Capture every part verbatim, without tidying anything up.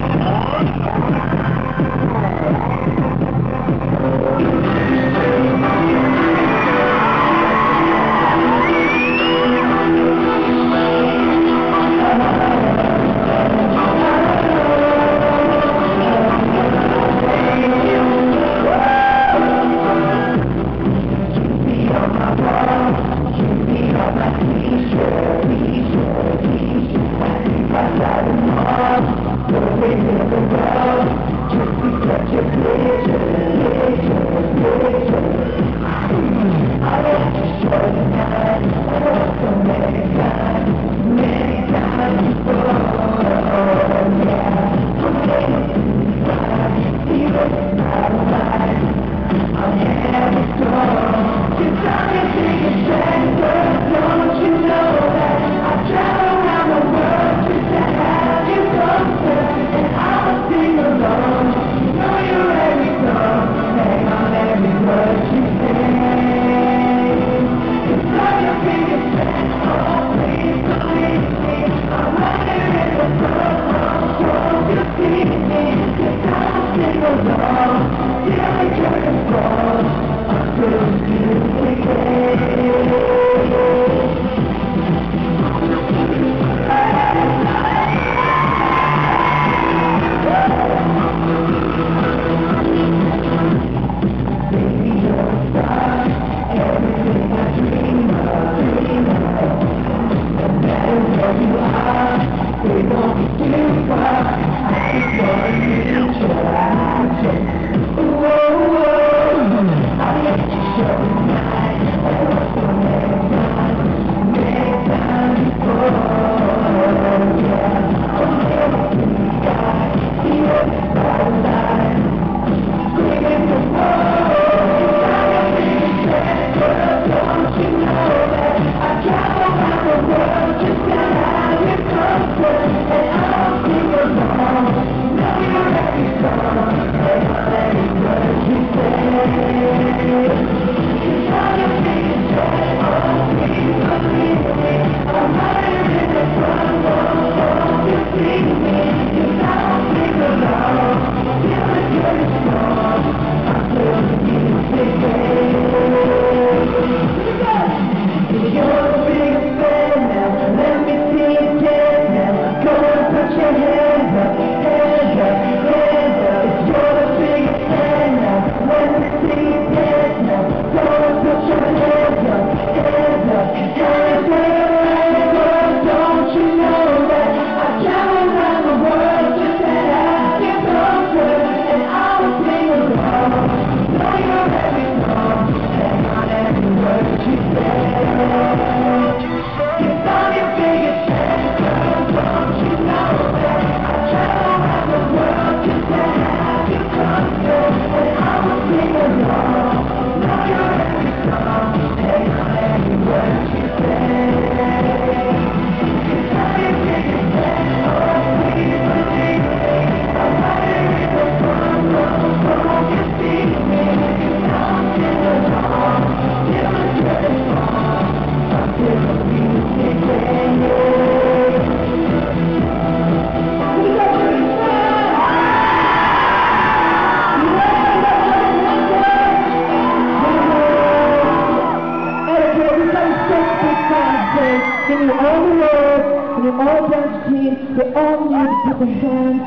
Give me all the words, give me all dance team, we all need to put the hands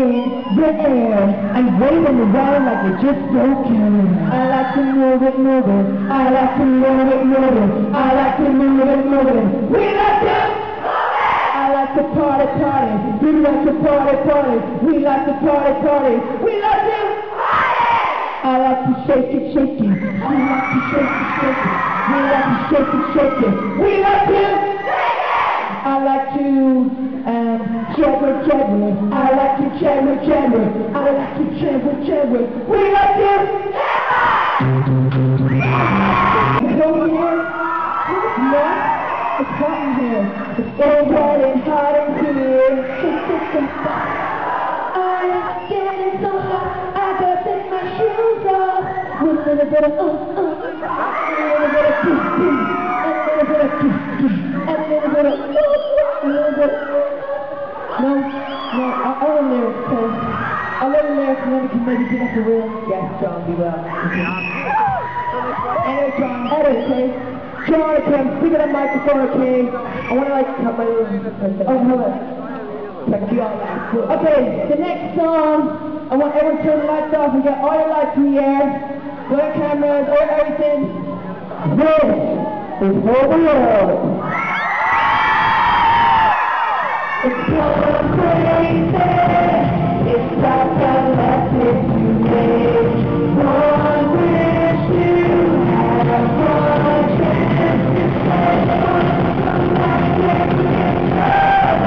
in the air and wave them around like you just don't care. I like to move it, move it. I like to move it, move it. I like to move it, move it. We like to move it. I like to party, party. We like to party, party. We like to party, party. We like to party. I like to shake it, shake it. We like to shake it, shake it. We like to shake it, shake it. We like to I like to um, jabber, jabber. I like to jabber, jabber. I like to jabber, jabber. We like to jabber! Over here? No? It's hot in here. It's so bright and hot in here. I'm getting so hot, I gotta take my shoes off. With a little bit of uh, uh, a little bit of kiss, kiss, a little bit of kiss, kiss, a little bit of uh, a little bit. No, no, I, I don't know. can maybe give us a wheel? Yes, John, we will. Anyway, John, edit, okay? John, okay, I'm speaking on the microphone, okay? I want to, like, cut my little... Oh, hold on. Like, be all that. Okay, the next song, I want everyone to turn the lights off and get all your lights in the air. Go ahead, cameras, or everything. This is for the world. It's so crazy. It's like a message you made. One wish you had, one chance to say, one life that you can trust.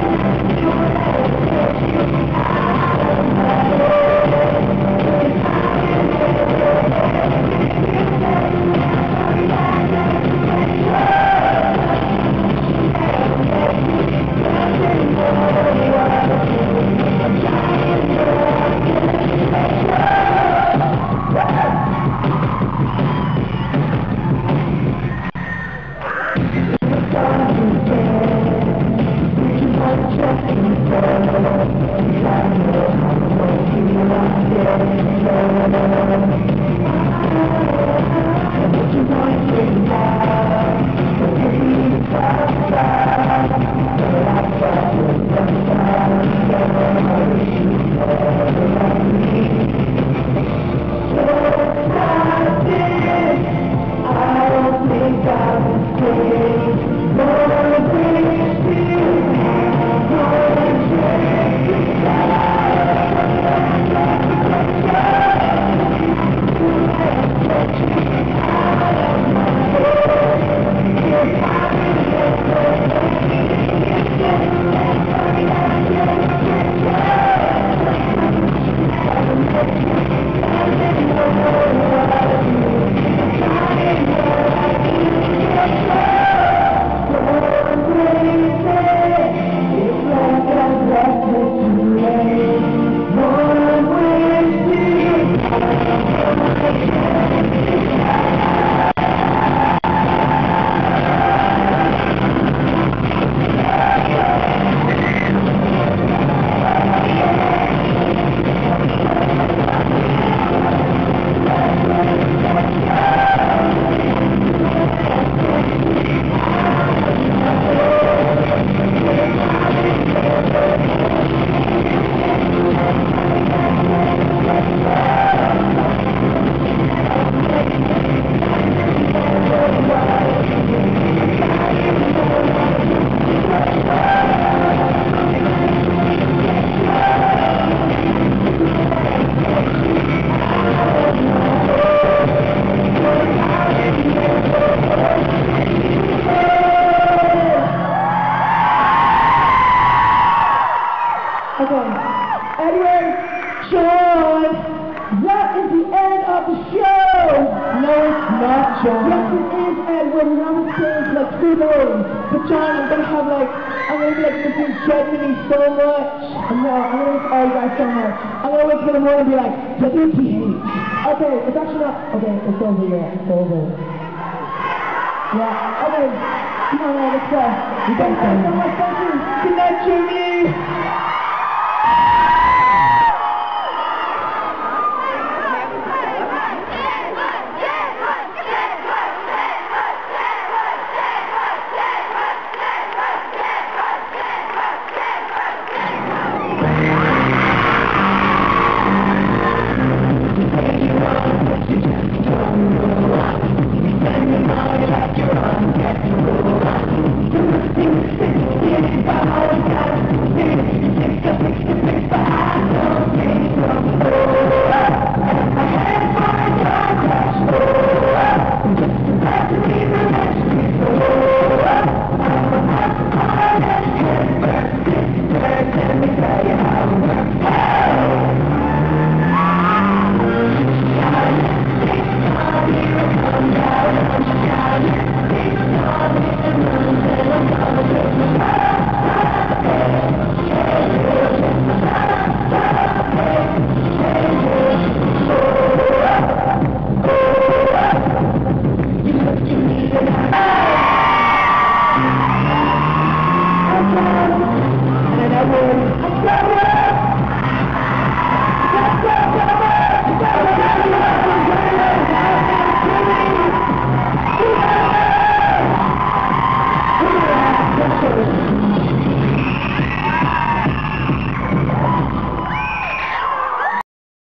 You never get you out of my head. It's how you live your life. You say, one life that you can trust. You never get you nothing more than what I do. I'm trying to Yeah, okay. Come on, let's go. You guys so much. Thank you. Good night, Jimmy.